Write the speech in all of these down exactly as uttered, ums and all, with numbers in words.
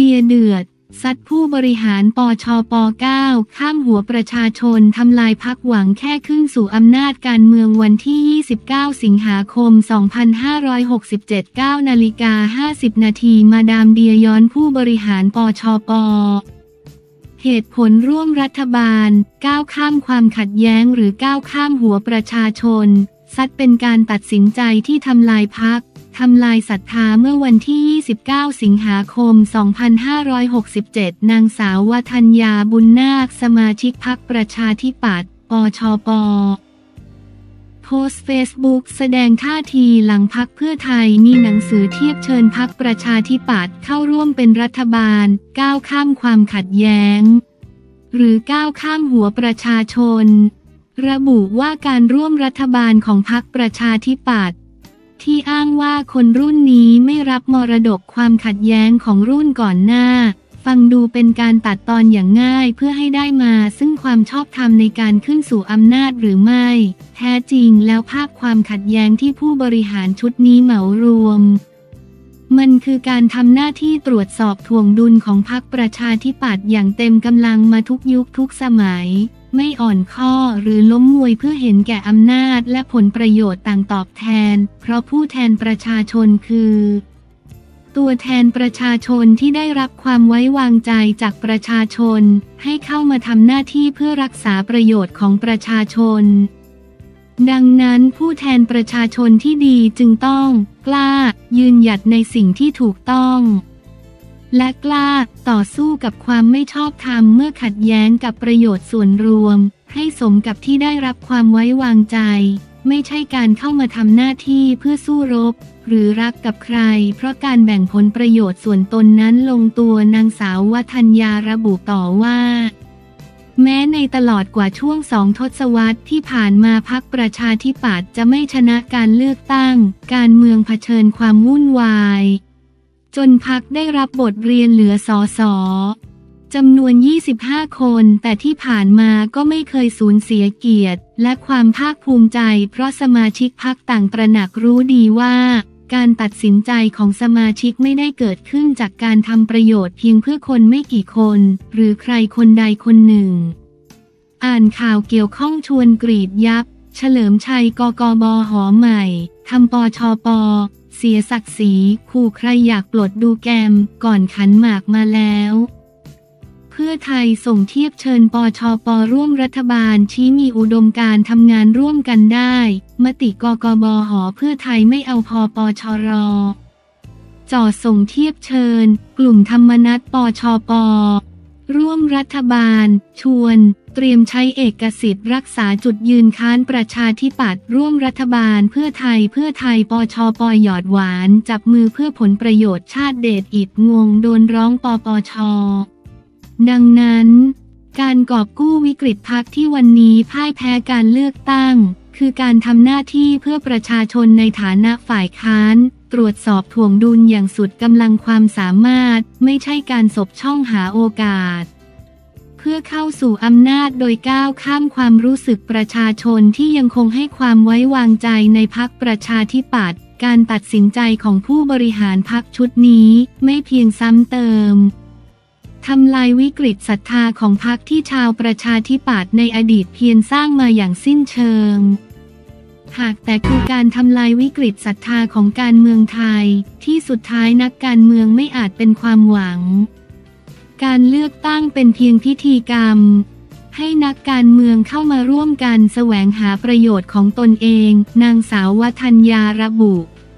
ลียร์เดือดซัดผู้บริหารปชป เก้า ข้ามหัวประชาชนทำลายพรรคหวังแค่ขึ้นสู่อำนาจการเมืองวันที่ยี่สิบเก้าสิงหาคมสองพันห้าร้อยหกสิบเจ็ด เก้านาฬิกาห้าสิบนาทีมาดามเดียย้อนผู้บริหารปชปเหตุผลร่วมรัฐบาลก้าวข้ามความขัดแย้งหรือก้าวข้ามหัวประชาชนซัดเป็นการตัดสินใจที่ทำลายพรรคทำลายศรัทธาเมื่อวันที่ยี่สิบเก้าสิงหาคมสองพันห้าร้อยหกสิบเจ็ดนางสาววทัญญาบุญนาคสมาชิกพรรคประชาธิปัตย์ปชปโพสต์เฟซบุ๊กแสดงท่าทีหลังพรรคเพื่อไทยมีหนังสือเทียบเชิญพรรคประชาธิปัตย์เข้าร่วมเป็นรัฐบาลก้าวข้ามความขัดแย้งหรือก้าวข้ามหัวประชาชนระบุว่าการร่วมรัฐบาลของพรรคประชาธิปัตย์ที่อ้างว่าคนรุ่นนี้ไม่รับมรดกความขัดแย้งของรุ่นก่อนหน้าฟังดูเป็นการตัดตอนอย่างง่ายเพื่อให้ได้มาซึ่งความชอบธรรมในการขึ้นสู่อำนาจหรือไม่แท้จริงแล้วภาพความขัดแย้งที่ผู้บริหารชุดนี้เหมารวมมันคือการทำหน้าที่ตรวจสอบถ่วงดุลของพรรคประชาธิปัตย์อย่างเต็มกำลังมาทุกยุคทุกสมัยไม่อ่อนข้อหรือล้มมวยเพื่อเห็นแก่อำนาจและผลประโยชน์ต่างตอบแทนเพราะผู้แทนประชาชนคือตัวแทนประชาชนที่ได้รับความไว้วางใจจากประชาชนให้เข้ามาทำหน้าที่เพื่อรักษาประโยชน์ของประชาชนดังนั้นผู้แทนประชาชนที่ดีจึงต้องกล้ายืนหยัดในสิ่งที่ถูกต้องและกล้าต่อสู้กับความไม่ชอบธรรมเมื่อขัดแย้งกับประโยชน์ส่วนรวมให้สมกับที่ได้รับความไว้วางใจไม่ใช่การเข้ามาทำหน้าที่เพื่อสู้รบหรือรักกับใครเพราะการแบ่งผลประโยชน์ส่วนตนนั้นลงตัวนางสาววทัญญาระบุต่อว่าแม้ในตลอดกว่าช่วงสองทศวรรษที่ผ่านมาพรรคประชาธิปัตย์จะไม่ชนะการเลือกตั้งการเมืองเผชิญความวุ่นวายจนพรรคได้รับบทเรียนเหลือสสจำนวนยี่สิบห้าคนแต่ที่ผ่านมาก็ไม่เคยสูญเสียเกียรติและความภาคภูมิใจเพราะสมาชิกพรรคต่างตระหนักรู้ดีว่าการตัดสินใจของสมาชิกไม่ได้เกิดขึ้นจากการทำประโยชน์เพียงเพื่อคนไม่กี่คนหรือใครคนใดคนหนึ่งอ่านข่าวเกี่ยวข้องชวนกรีดยับเฉลิมชัยกกบหอใหม่ทำปชปเสียศักดิ์ศรีขู่ใครอยากปลดดูแกมก่อนขันหมากมาแล้วเพื่อไทยส่งเทียบเชิญปชปร่วมรัฐบาลชี้มีอุดมการณ์ทำงานร่วมกันได้มติกกบหเพื่อไทยไม่เอาพปชรจ่อส่งเทียบเชิญกลุ่มธรรมนัสปชปร่วมรัฐบาลชวนเตรียมใช้เอกสิทธิ์รักษาจุดยืนค้านประชาธิปัตย์ร่วมรัฐบาลเพื่อไทยเพื่อไทยปชปหยอดหวานจับมือเพื่อผลประโยชน์ชาติเดชอิฐงงโดนร้องปปชดังนั้นการกอบกู้วิกฤตพรรคที่วันนี้พ่ายแพ้การเลือกตั้งคือการทำหน้าที่เพื่อประชาชนในฐานะฝ่ายค้านตรวจสอบถ่วงดุลอย่างสุดกำลังความสามารถไม่ใช่การสบช่องหาโอกาสเพื่อเข้าสู่อำนาจโดยก้าวข้ามความรู้สึกประชาชนที่ยังคงให้ความไว้วางใจในพรรคประชาธิปัตย์การตัดสินใจของผู้บริหารพรรคชุดนี้ไม่เพียงซ้ำเติมทำลายวิกฤตศรัทธาของพรรคที่ชาวประชาธิปัตย์ในอดีตเพียรสร้างมาอย่างสิ้นเชิงหากแต่คือการทำลายวิกฤตศรัทธาของการเมืองไทยที่สุดท้ายนักการเมืองไม่อาจเป็นความหวังการเลือกตั้งเป็นเพียงพิธีกรรมให้นักการเมืองเข้ามาร่วมกันแสวงหาประโยชน์ของตนเองนางสาววทัญญาระบุ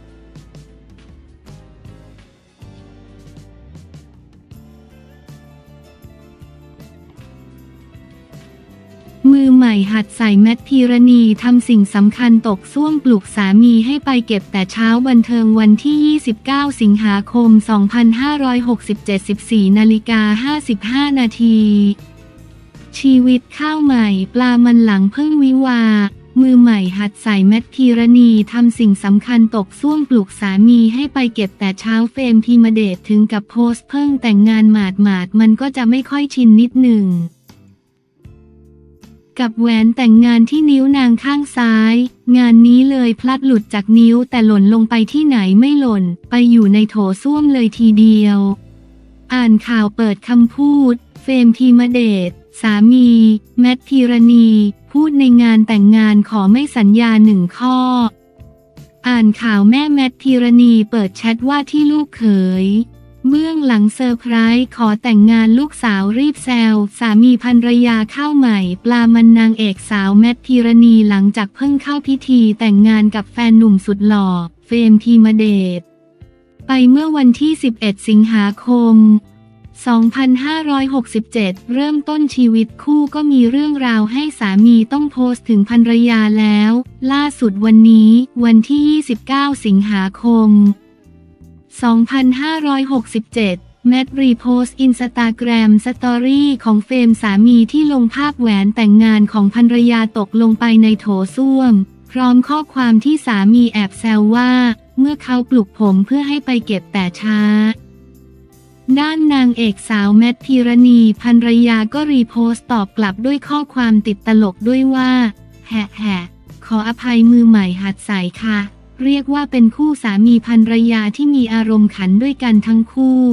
มือใหม่หัดใส่แมทพีรณีทำสิ่งสำคัญตกส้วมปลุกสามีให้ไปเก็บแต่เช้าบันเทิงวันที่ยี่สิบเก้าสิงหาคมสองพันห้าร้อยหกสิบเจ็ด สิบสี่นาฬิกาห้าสิบห้านาทีชีวิตข้าวใหม่ปลามันหลังเพิ่งวิวามือใหม่หัดใส่แมทพีรณีทำสิ่งสำคัญตกส้วมปลุกสามีให้ไปเก็บแต่เช้าเฟมพิมเดชถึงกับโพสต์เพิ่งแต่งงานหมาดหมาดมันก็จะไม่ค่อยชินนิดหนึ่งกับแหวนแต่งงานที่นิ้วนางข้างซ้ายงานนี้เลยพลัดหลุดจากนิ้วแต่หล่นลงไปที่ไหนไม่หล่นไปอยู่ในโถส้วมเลยทีเดียวอ่านข่าวเปิดคำพูดเฟรมธีมเดชสามีแมทพีรณีพูดในงานแต่งงานขอไม่สัญญาหนึ่งข้ออ่านข่าวแม่แมทพีรณีเปิดแชทว่าที่ลูกเขยเบื้องหลังเซอร์ไพรส์ขอแต่งงานลูกสาวรีบแซวสามีภรรยาข้าวใหม่ปลามันนางเอกสาวแมทพีรณีหลังจากเพิ่งเข้าพิธีแต่งงานกับแฟนหนุ่มสุดหล่อเฟรมธีมเดชไปเมื่อวันที่สิบเอ็ดสิงหาคมสองพันห้าร้อยหกสิบเจ็ดเริ่มต้นชีวิตคู่ก็มีเรื่องราวให้สามีต้องโพสต์ถึงภรรยาแล้วล่าสุดวันนี้วันที่ยี่สิบเก้าสิงหาคมสองพันห้าร้อยหกสิบเจ็ดแมทรีโพสต์อินสตาแกรมสตอรี่ของเฟรมสามีที่ลงภาพแหวนแต่งงานของภรรยาตกลงไปในโถส้วมพร้อมข้อความที่สามีแอบแซวว่าเมื่อเขาปลุกผมเพื่อให้ไปเก็บแต่ช้าด้านนางเอกสาวแมทพีรณีภรรยาก็รีโพสต์ตอบกลับด้วยข้อความติดตลกด้วยว่าแหะแหะขออภัยมือใหม่หัดใส่ค่ะเรียกว่าเป็นคู่สามีภรรยาที่มีอารมณ์ขันด้วยกันทั้งคู่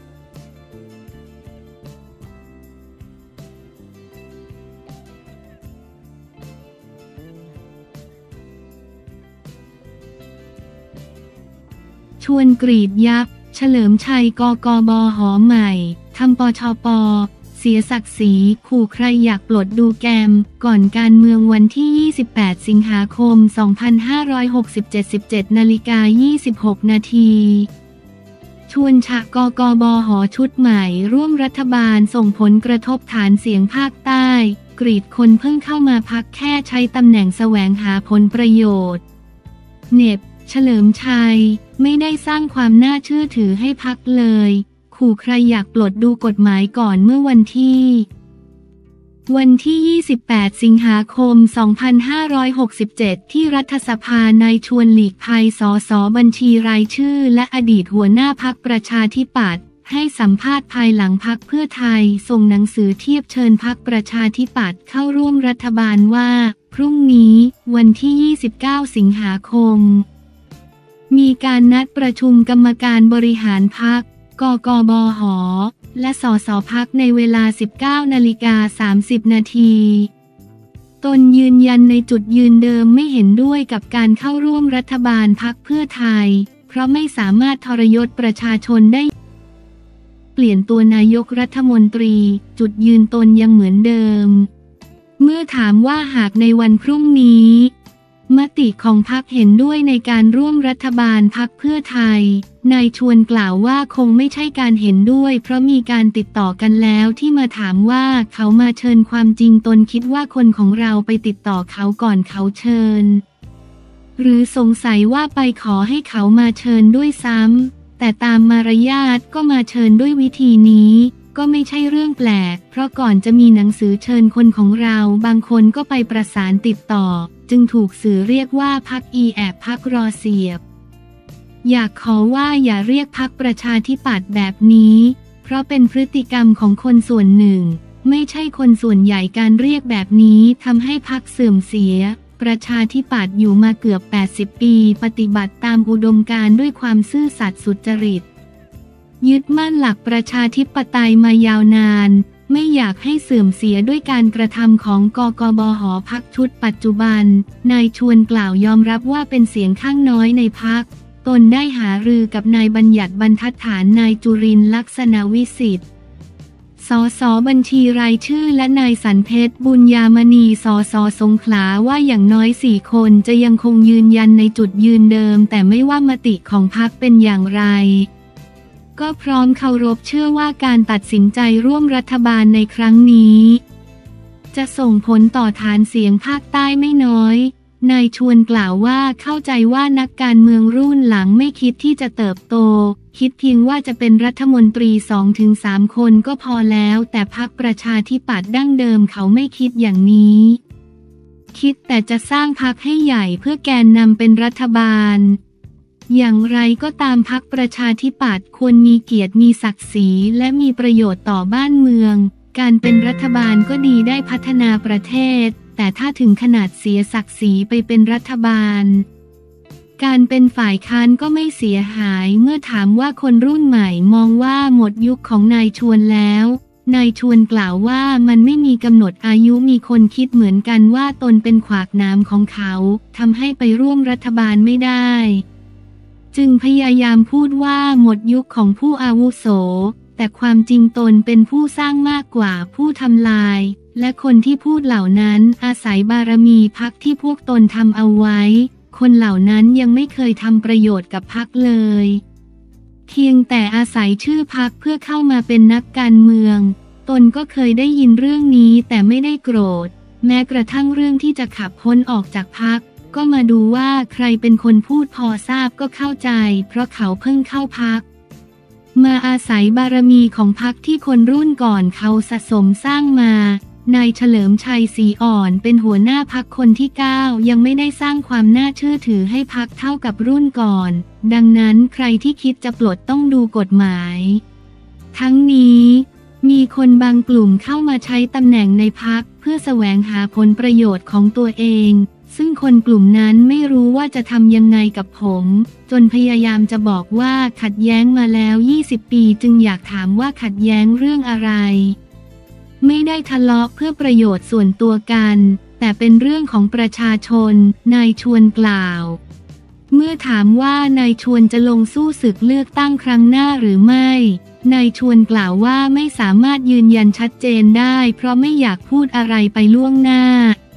ชวนกรีดยับเฉลิมชัยกกบหอใหม่ทำปชปเสียศักดิ์ศรีขู่ใครอยากปลดดูแกมก่อนการเมืองวันที่ยี่สิบแปดสิงหาคมสองพันห้าร้อยหกสิบเจ็ด สิบเจ็ดนาฬิกายี่สิบหกนาทีชวนฉะกกบหชุดใหม่ร่วมรัฐบาลส่งผลกระทบฐานเสียงภาคใต้กรีดคนเพิ่งเข้ามาพักแค่ใช้ตำแหน่งแสวงหาผลประโยชน์เน็บเฉลิมชัยไม่ได้สร้างความน่าเชื่อถือให้พรรคเลยขู่ใครอยากปลดดูกฎหมายก่อนเมื่อวันที่วันที่ยี่สิบแปดสิงหาคมสองพันห้าร้อยหกสิบเจ็ดที่รัฐสภานายชวนหลีกภัยสสบัญชีรายชื่อและอดีตหัวหน้าพรรคประชาธิปัตย์ให้สัมภาษณ์ภายหลังพรรคเพื่อไทยส่งหนังสือเทียบเชิญพรรคประชาธิปัตย์เข้าร่วมรัฐบาลว่าพรุ่งนี้วันที่ยี่สิบเก้าสิงหาคมมีการนัดประชุมกรรมการบริหารพรรคกกบหและสสพรรคในเวลา สิบเก้านาฬิกาสามสิบนาทีตนยืนยันในจุดยืนเดิมไม่เห็นด้วยกับการเข้าร่วมรัฐบาลพรรคเพื่อไทยเพราะไม่สามารถทรยศประชาชนได้เปลี่ยนตัวนายกรัฐมนตรีจุดยืนตนยังเหมือนเดิมเมื่อถามว่าหากในวันพรุ่งนี้มติของพรรคเห็นด้วยในการร่วมรัฐบาลพรรคเพื่อไทยนายชวนกล่าวว่าคงไม่ใช่การเห็นด้วยเพราะมีการติดต่อกันแล้วที่มาถามว่าเขามาเชิญความจริงตนคิดว่าคนของเราไปติดต่อเขาก่อนเขาเชิญหรือสงสัยว่าไปขอให้เขามาเชิญด้วยซ้ำแต่ตามมารยาทก็มาเชิญด้วยวิธีนี้ก็ไม่ใช่เรื่องแปลกเพราะก่อนจะมีหนังสือเชิญคนของเราบางคนก็ไปประสานติดต่อจึงถูกสื่อเรียกว่าพรรคอีแอบพรรครอเสียบอยากขอว่าอย่าเรียกพรรคประชาธิปัตย์แบบนี้เพราะเป็นพฤติกรรมของคนส่วนหนึ่งไม่ใช่คนส่วนใหญ่การเรียกแบบนี้ทำให้พรรคเสื่อมเสียประชาธิปัตย์อยู่มาเกือบแปดสิบปีปฏิบัติตามอุดมการณ์ด้วยความซื่อสัตย์สุจริตยึดมั่นหลักประชาธิปไตยมายาวนานไม่อยากให้เสื่อมเสียด้วยการกระทำของกกบหพรรคชุดปัจจุบันนายชวนกล่าวยอมรับว่าเป็นเสียงข้างน้อยในพรรคตนได้หารือกับนายบัญญัติบรรทัดฐานนายจุรินทร์ลักษณวิสิทธิ์สสบัญชีรายชื่อและนายสันเพชรบุญญามณีสสสงขลาว่าอย่างน้อยสี่คนจะยังคงยืนยันในจุดยืนเดิมแต่ไม่ว่ามติของพรรคเป็นอย่างไรก็พร้อมเคารพเชื่อว่าการตัดสินใจร่วมรัฐบาลในครั้งนี้จะส่งผลต่อฐานเสียงภาคใต้ไม่น้อยนายชวนกล่าวว่าเข้าใจว่านักการเมืองรุ่นหลังไม่คิดที่จะเติบโตคิดเพียงว่าจะเป็นรัฐมนตรี สองถึงสาม คนก็พอแล้วแต่พรรคประชาธิปัตย์ดั้งเดิมเขาไม่คิดอย่างนี้คิดแต่จะสร้างพรรคให้ใหญ่เพื่อแกนนำเป็นรัฐบาลอย่างไรก็ตามพรรคประชาธิปัตย์ควรมีเกียรติมีศักดิ์ศรีและมีประโยชน์ต่อบ้านเมืองการเป็นรัฐบาลก็ดีได้พัฒนาประเทศแต่ถ้าถึงขนาดเสียศักดิ์ศรีไปเป็นรัฐบาลการเป็นฝ่ายค้านก็ไม่เสียหายเมื่อถามว่าคนรุ่นใหม่มองว่าหมดยุคของนายชวนแล้วนายชวนกล่าวว่ามันไม่มีกำหนดอายุมีคนคิดเหมือนกันว่าตนเป็นขวากหนามของเขาทำให้ไปร่วมรัฐบาลไม่ได้จึงพยายามพูดว่าหมดยุคของผู้อาวุโสแต่ความจริงตนเป็นผู้สร้างมากกว่าผู้ทำลายและคนที่พูดเหล่านั้นอาศัยบารมีพรรคที่พวกตนทำเอาไว้คนเหล่านั้นยังไม่เคยทำประโยชน์กับพรรคเลยเพียงแต่อาศัยชื่อพรรคเพื่อเข้ามาเป็นนักการเมืองตนก็เคยได้ยินเรื่องนี้แต่ไม่ได้โกรธแม้กระทั่งเรื่องที่จะขับพ้นออกจากพรรคก็มาดูว่าใครเป็นคนพูดพอทราบก็เข้าใจเพราะเขาเพิ่งเข้าพรรคมาอาศัยบารมีของพรรคที่คนรุ่นก่อนเขาสะสมสร้างมานายเฉลิมชัยศรีอ่อนเป็นหัวหน้าพรรคคนที่เก้ายังไม่ได้สร้างความน่าเชื่อถือให้พรรคเท่ากับรุ่นก่อนดังนั้นใครที่คิดจะปลดต้องดูกฎหมายทั้งนี้มีคนบางกลุ่มเข้ามาใช้ตำแหน่งในพรรคเพื่อแสวงหาผลประโยชน์ของตัวเองซึ่งคนกลุ่มนั้นไม่รู้ว่าจะทำยังไงกับผมจนพยายามจะบอกว่าขัดแย้งมาแล้วยี่สิบปีจึงอยากถามว่าขัดแย้งเรื่องอะไรไม่ได้ทะเลาะเพื่อประโยชน์ส่วนตัวกันแต่เป็นเรื่องของประชาชนนายชวนกล่าวเมื่อถามว่านายชวนจะลงสู้ศึกเลือกตั้งครั้งหน้าหรือไม่นายชวนกล่าวว่าไม่สามารถยืนยันชัดเจนได้เพราะไม่อยากพูดอะไรไปล่วงหน้า